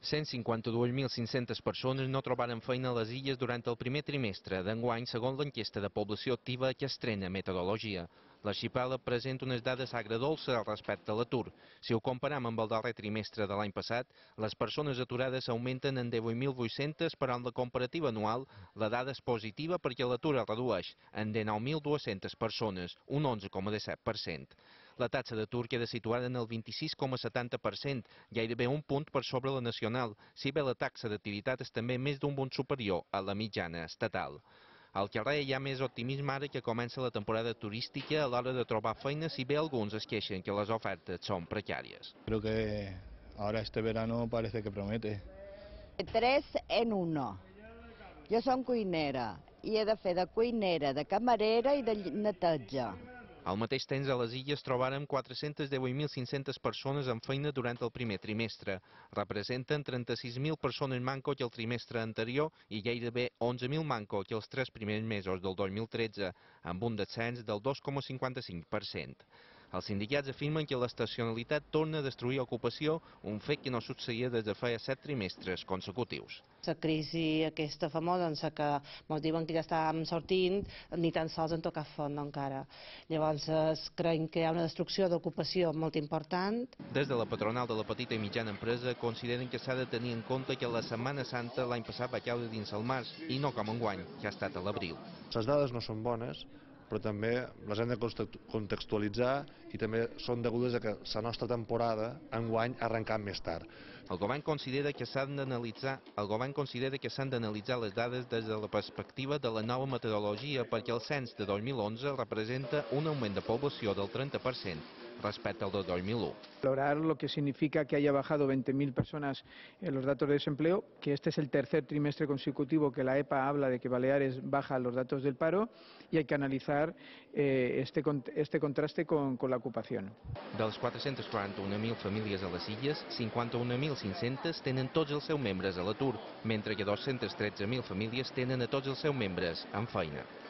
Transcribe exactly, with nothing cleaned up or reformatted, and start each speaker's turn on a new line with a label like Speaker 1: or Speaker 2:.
Speaker 1: cent cinquanta-dues mil cinc-centes persones no trobaren feina a les illes durant el primer trimestre d'enguany, segons l'enquesta de població activa que estrena Meteorologia. L'arxipèlag presenta unes dades agredolces respecte a l'atur. Si ho comparem amb el darrer trimestre de l'any passat, les persones aturades augmenten en divuit mil vuit-centes, però en la comparativa anual la dada és positiva perquè l'atur es redueix en dinou mil dues-centes persones, un onze coma disset per cent. La taxa d'atur queda situada en el vint-i-sis coma setanta per cent, gairebé un punt per sobre la nacional, si bé la taxa d'activitat és també més d'un punt superior a la mitjana estatal. Al carrer hi ha més optimisme ara que comença la temporada turística a l'hora de trobar feina, si bé alguns es queixen que les ofertes són precàries.
Speaker 2: Creo que ahora este verano parece que promete.
Speaker 3: Tres en uno. Jo som cuinera i he de fer de cuinera, de camarera i de neteja.
Speaker 1: Al mateix temps, a les illes trobarem quatre-centes divuit mil cinc-centes persones amb feina durant el primer trimestre. Representen trenta-sis mil persones manco que el trimestre anterior i gairebé onze mil manco que els tres primers mesos del dos mil tretze, amb un descens del dos coma cinquanta-cinc per cent. Els sindicats afirmen que l'estacionalitat torna a destruir ocupació, un fet que no succeïa des de feia set trimestres consecutius.
Speaker 4: La crisi aquesta famosa en la que ens diuen que ja estàvem sortint, ni tan sols han tocat fons encara. Llavors creiem que hi ha una destrucció d'ocupació molt important.
Speaker 1: Des de la patronal de la petita i mitjana empresa consideren que s'ha de tenir en compte que la Setmana Santa l'any passat va caure dins el març i no com enguany, que ha estat a l'abril.
Speaker 5: Les dades no són bones, però també les hem de contextualitzar i també són degudes a que la nostra temporada enguany ha arrencat més tard.
Speaker 1: El govern considera que s'han d'analitzar el govern considera que s'han d'analitzar les dades des de la perspectiva de la nova meteorologia perquè el cens de dos mil onze representa un augment de població del trenta per cent respecte al de dos mil u.
Speaker 6: Valorar lo que significa que haya bajado veinte mil personas en los datos de desempleo, que este es el tercer trimestre consecutivo que la E P A habla de que Baleares baja los datos del paro y hay que analizar eh, este, este contraste con, con la ocupación.
Speaker 1: Dels quatre-centes quaranta-un mil famílies a les illes, cinquanta-un mil cinc-centes tenen tots els seus membres a l'atur, mentre que dos-cents tretze mil famílies tenen a tots els seus membres en feina.